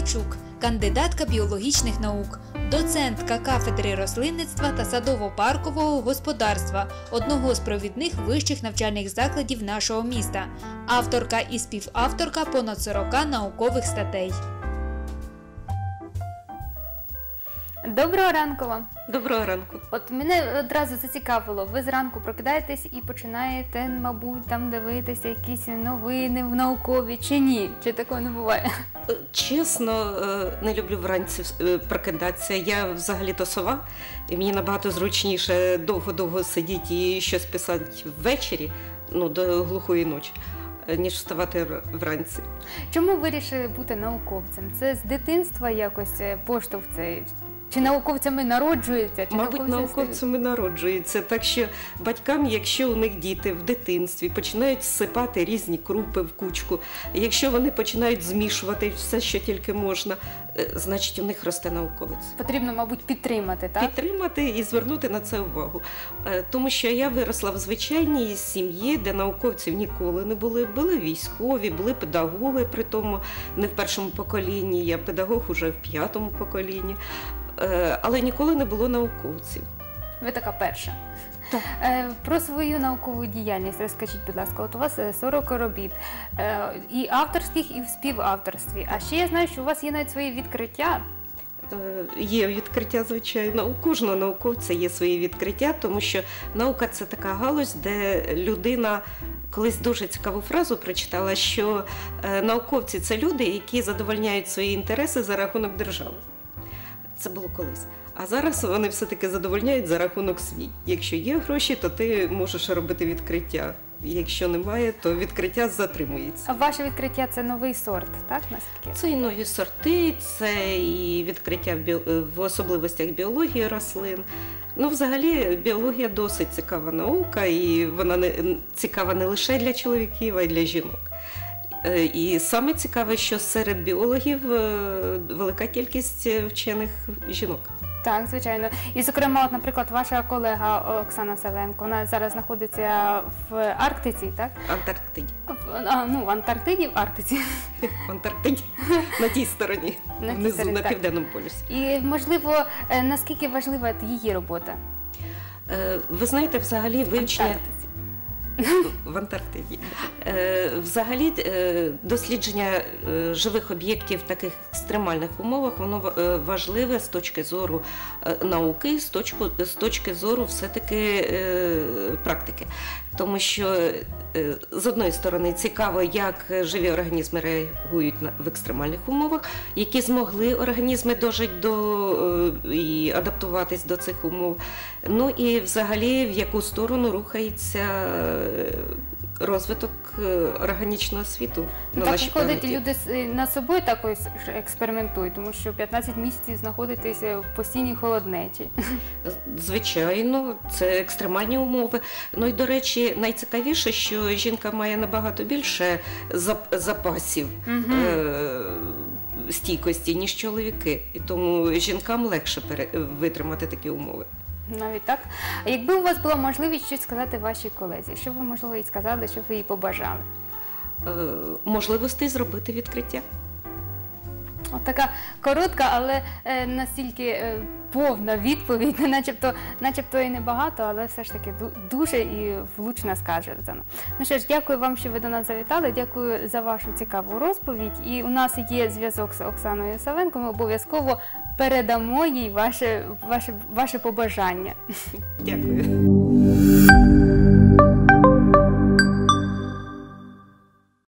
Мельничук, кандидатка біологічних наук, доцентка кафедри рослинництва та садово-паркового господарства одного з провідних вищих навчальних закладів нашого міста, авторка і співавторка понад 40 наукових статей. Доброго ранку вам! Доброго ранку. От мене одразу зацікавило, ви зранку прокидаєтесь і починаєте, мабуть, там дивитися якісь новини наукові чи ні? Чи такого не буває? Чесно, не люблю вранці прокидатися. Я взагалі-то сова, і мені набагато зручніше довго-довго сидіти і щось писати ввечері, до глухої ночі, ніж вставати вранці. Чому вирішили бути науковцем? Це з дитинства якось поштовх цей? Чи науковцями народжуються? Мабуть, науковцями народжуються. Так що батькам, якщо у них діти в дитинстві починають всипати різні крупи в кучку, якщо вони починають змішувати все, що тільки можна, значить у них росте науковець. Потрібно, мабуть, підтримати, так? Підтримати і звернути на це увагу. Тому що я виросла в звичайній сім'ї, де науковців ніколи не були. Були військові, були педагоги, при тому не в першому поколінні, я педагог уже в 5-му поколінні. Але ніколи не було науковців. Ви така перша. Так. Про свою наукову діяльність розкажіть, будь ласка. От у вас 40 робіт, і авторських, і в співавторстві. А ще я знаю, що у вас є навіть свої відкриття. Є відкриття, звичайно. У кожного науковця є свої відкриття, тому що наука – це така галузь, де людина колись дуже цікаву фразу прочитала, що науковці – це люди, які задовольняють свої інтереси за рахунок держави. Це було колись. А зараз вони все-таки задовольняють за рахунок свій. Якщо є гроші, то ти можеш робити відкриття. Якщо немає, то відкриття затримується. А ваше відкриття – це новий сорт, так? Наскільки? Це і нові сорти, це і відкриття в особливостях біології рослин. Взагалі, біологія досить цікава наука, і вона цікава не лише для чоловіків, а й для жінок. І саме цікаве, що серед біологів велика кількість вчених жінок. Так, звичайно. І, зокрема, от, наприклад, ваша колега Оксана Савенко, вона зараз знаходиться в Арктиці, так? Антарктиді. В Антарктиді, в Арктиці. В Антарктиді, на тій стороні, внизу, на Південному полюсі. І, можливо, наскільки важлива її робота? Ви знаєте, взагалі вивчення... В Антарктиді. Взагалі, дослідження живих об'єктів в таких екстремальних умовах, воно важливе з точки зору науки, з точки зору все-таки практики. Тому що, з одної сторони, цікаво, як живі організми реагують в екстремальних умовах, які змогли організми дожити і адаптуватись до цих умов. І взагалі, в яку сторону рухається розвиток органічного світу на нашій планеті. Так виходить, люди над собою також експериментують, тому що 15 місяців знаходитися в постійній холоднечі. Звичайно, це екстремальні умови. І, до речі, найцікавіше, що жінка має набагато більше запасів стійкості, ніж чоловіки. І тому жінкам легше витримати такі умови. Навіть так. А якби у вас була можливість щось сказати вашій колезі, що ви, можливо, їй сказали, що ви їй побажали? Можливостей зробити відкриття. От така коротка, але настільки повна відповідь, начебто і небагато, але все ж таки дуже і влучно сказано. Що ж, дякую вам, що ви до нас завітали, дякую за вашу цікаву розповідь. І у нас є зв'язок з Оксаною Савенко, ми обов'язково передамо їй ваше побажання. Дякую.